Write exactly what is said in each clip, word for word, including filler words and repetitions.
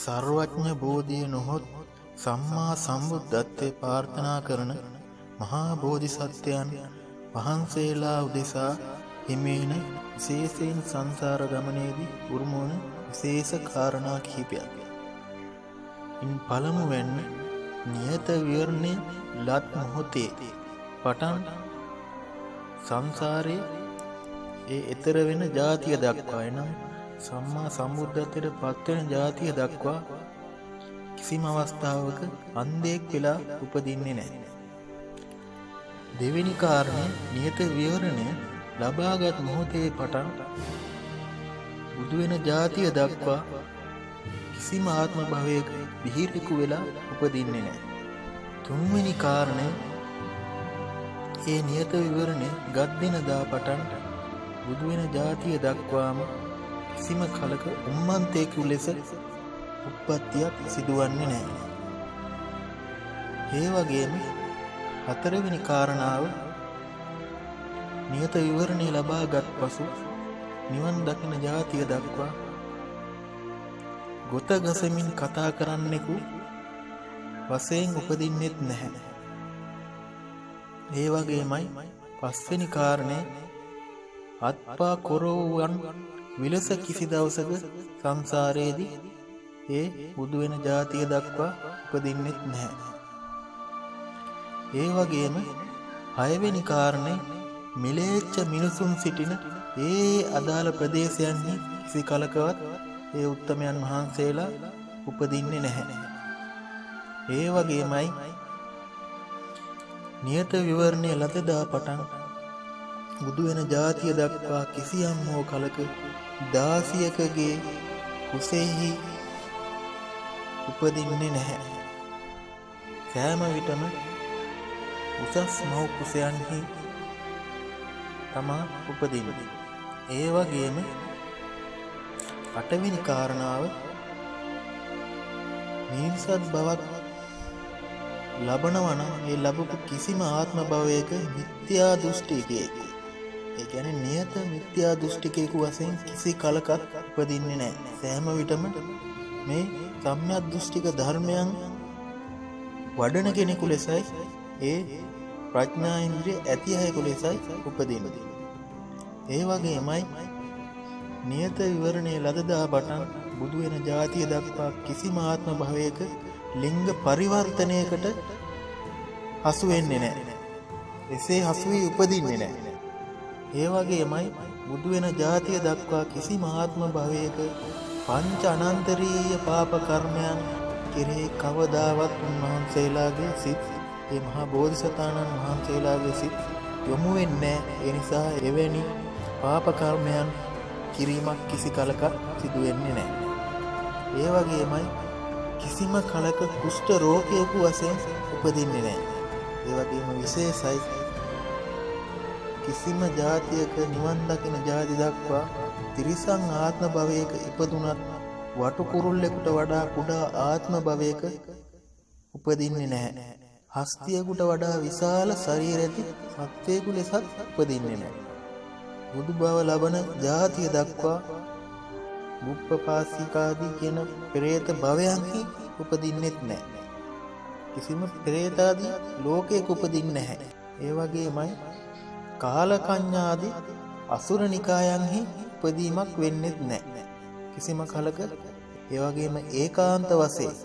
සර්වඥ බෝධිය නොහොත් සම්මා සම්බුද්ධත්වයේ ප්‍රාර්ථනා කරන මහා බෝධිසත්වයන් වහන්සේලා උදෙසා හිමේන විශේෂයෙන් සංසාර ගමනේදී උරුමවන විශේෂ කාරණා කිහිපයක්. ඉන් පළමුවෙන් නියත විවරණය ලත් මොහොතේ පටන් සංසාරේ ඒ ඊතර වෙන ජාතිය දක්වා එනම් සම්මා සම්බුද්ධත්වයට පත්වෙන ජාතිය දක්වා කිසිම අවස්ථාවක අන්ධයෙක් වෙලා උපදින්නේ නැහැ. දෙවෙනි කාරණය නියත විවරණය ලබාගත් මොහොතේ පටන් බුදු වෙන ජාතිය දක්වා කිසිම ආත්ම භවයක විහිරෙකු වෙලා උපදින්නේ නැහැ. තුන්වෙනි කාරණය ඒ නියත විවරණය ගත් දින දා පටන් බුදු වෙන ජාතිය දක්වාම කිසිම කලක උම්මන්තයෙකු ලෙස උප්පත්තියක් සිදුවන්නේ නැහැ. ඒ වගේම හතරවෙනි කාරණාව නියත විවරණය ලබාගත් පසු නිවන් දකින ජාතිය දක්වා ගොත ගසමින් කතා කරන්නෙකු වශයෙන් උපදින්නෙත් නැහැ. ඒ වගේමයි පස්වෙනි කාරණය අත්පා කොරවුවන් විලස කිසි දවසක සංසාරයේදී ඒ බුදු වෙන ජාතිය දක්වා උපදින්නෙත් නැහැ. ඒ වගේම හයවෙනි කාරණේ මිලේච්ඡ මිනිසුන් සිටින ඒ අදාළ ප්‍රදේශයන්හි කිසි කලකවත් ඒ උත්තමයන් වහන්සේලා උපදින්නේ නැහැ. ඒ වගේමයි නියත විවරණය ලදදා පටන් බුදු වෙන ජාතිය දක්වා කිසියම් හෝ කලක දාසියකගේ කුසෙහි උපදින්නේ නැහැ. සෑම විටම උසස් මව් කුසයන්හි තමා උපදින්නේ. ඒ වගේම අටවෙනි කාරණාව මිනිසත් බවක් ලබනවා නම් ඒ ලැබපු කිසිම ආත්ම භවයක මිත්‍යා දෘෂ්ටිකයෙකු, ඒ කියන්නේ නියත මිත්‍යා දෘෂ්ටිකයෙකු වශයෙන් කිසි කලකත් උපදින්නේ නැහැ. සෑම විටම මේ සම්‍යක් දෘෂ්ටික ධර්මයන් වඩන කෙනෙකු ලෙසයි ඒ ප්‍රඥා ඉන්ද්‍රිය ඇති අයෙකු ලෙසයි උපදින්නේ. ඒ වගේමයි නියත විවරණයේ ලදදා පටන් බුදු වෙන ජාතිය දක්වා කිසිම ආත්ම භවයක ලිංග පරිවර්තනයකට හසු වෙන්නේ නැහැ. එසේ හසු වී උපදින්නේ නැහැ. ඒ වගේමයි බුදු වෙන ජාතිය දක්වා කිසිම ආත්ම භවයක පංච අනන්තරීය පාප කර්මයන් කෙරෙහි කවදාවත් උන්වහන්සේලාගේ සිත්, ඒ මහා බෝධිසත්වයන්න් වහන්සේලාගේ සිත් යොමු වෙන්නේ නැහැ. ඒ නිසා එවැනි පාප කර්මයන් කිරීමක් කිසි කලක සිදු වෙන්නේ නැහැ. ඒ වගේමයි කිසිම කලක කුෂ්ඨ රෝගියෙකු වශයෙන් උපදින්නේ නැහැ. ඒ වගේම විශේෂයි කිසිම ජාතියක නිවන් දකින ජාති දක්වා තිරිසන් ආත්ම භවයක ඉපදුනත් වටු කුරුල්ලෙකුට වඩා කුඩා ආත්ම භවයක උපදින්නේ නැහැ. හස්තියෙකුට වඩා විශාල ශරීරයක සත්වයෙකු ලෙසත් උපදින්නේ නැහැ. බුදු බව ලබන ජාතිය දක්වා බුප්පපාසිකාදී කියන පෙරේත භවයන්හි උපදින්නෙත් නැහැ. කිසිම පෙරේතාදී ලෝකයක උපදින්නේ නැහැ. ඒ වගේමයි කාලකඤ්ඤාදී අසුර නිකායන්හි උපදීමක් වෙන්නෙත් නැහැ. කිසිම කලක ඒ වගේම ඒකාන්ත වශයෙන්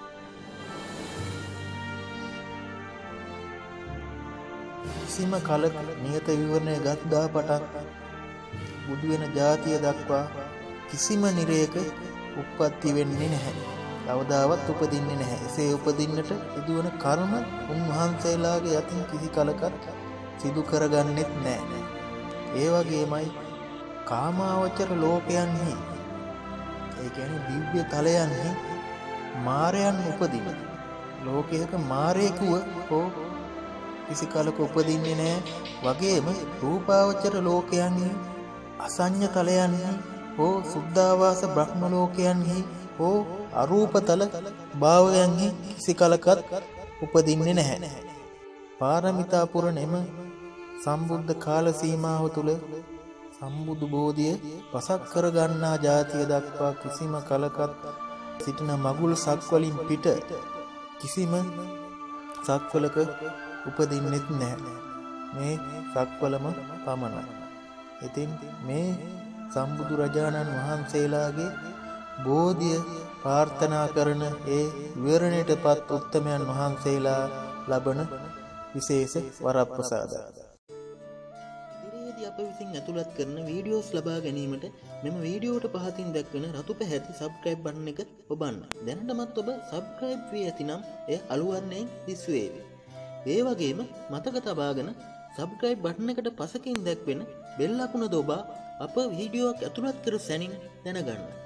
කිසිම කලක නියත විවරණය ගත් දා පටන් බුදු වෙන ජාතිය දක්වා කිසිම නිරයක උප්පත්ති වෙන්නේ නැහැ. කවදාවත් උපදින්නේ නැහැ. එසේ උපදින්නට සිදුවන කර්ම උන්වහන්සේලාගේ යතින් කිසි කලකත් සිදු කරගන්නෙත් නැහැ. ඒ වගේමයි කාමාවචර ලෝකයන්හි, ඒ කියන්නේ දිව්‍ය තලයන්හි මාරයන් උපදින ලෝකයක මාරයෙකුව හෝ කිසි කලක උපදින්නේ නැහැ. වගේම රූපාවචර ලෝකයන්හි, අසඤ්ඤ තලයන්හි හෝ සුද්ධාවාස බ්‍රහ්ම ලෝකයන්හි හෝ අරූපතල භාවයන්හි කිසි කලකත් උපදින්නේ නැහැ. පාරමිතා පුරණෙම සම්බුද්ධ කාල සීමාව තුළ සම්බුදු බෝධිය පසක් කර ගන්නා ජාතිය දක්වා කිසිම කලකත් සිටින මගුල් සක්වලින් පිට කිසිම සක්වලක උපදින්නෙත් නැහැ. මේ සක්වලම පමණයි. ඉතින් මේ සම්බුදු රජාණන් වහන්සේලාගේ බෝධිය ප්‍රාර්ථනා කරන ඒ විවරණයටපත් උත්තමයන් වහන්සේලා ලබන විශේෂ වරප්‍රසාදය. ඉදිරියේදී අප විසින් ඇතුළත් කරන වීඩියෝස් ලබා ගැනීමට මෙම වීඩියෝවට පහතින් දැක්වෙන රතු පැහැති සබ්ස්ක්‍රයිබ් බටන් එක ඔබන්න. දැනටමත් ඔබ සබ්ස්ක්‍රයිබ් වී ඇතිනම් එය අලු වර්ණයෙන් දිස්වේවි. ඒ වගේම මතක තබාගෙන සබ්ස්ක්‍රයිබ් බටන් එකට පසකින් දැක්වෙන බෙල් අකුණ දොබා අප වීඩියෝවක් ඇතුළත් කර සැනින් දැනගන්න.